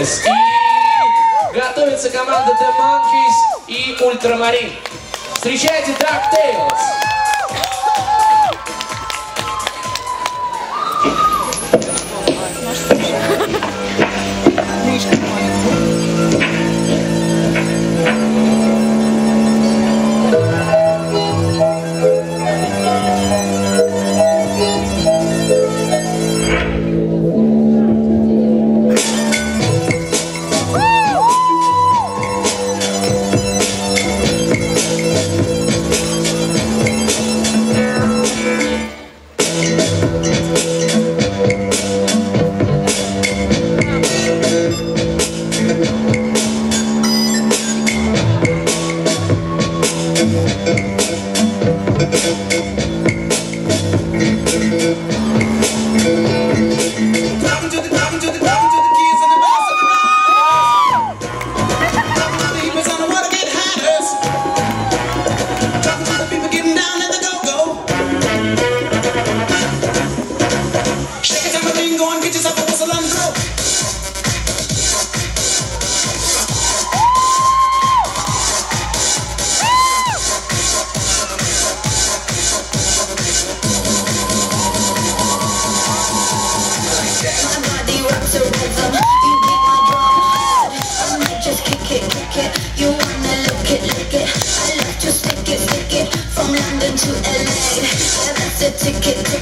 Tails. И готовится команда The Monkeys и Ультрамарин. Встречайте Dark Tails. You wanna lick it. I love to stick it. From London to LA. Yeah, that's the ticket.